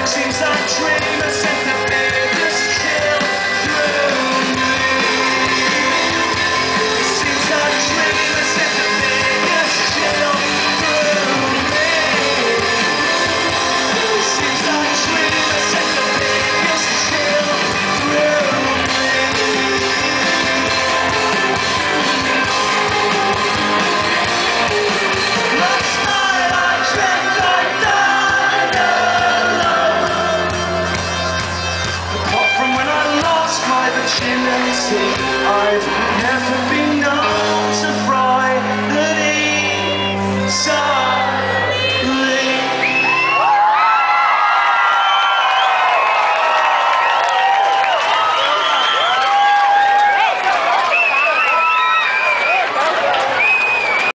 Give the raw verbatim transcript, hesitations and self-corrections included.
Seems like dream has sent the biggest chill through me. Seems like dream has sent the biggest chill through me. Seems like dream has sent the biggest chill through me. Last night I dreamt I died alone. Apart from when I lost my virginity, I've never been known to fry the leaves.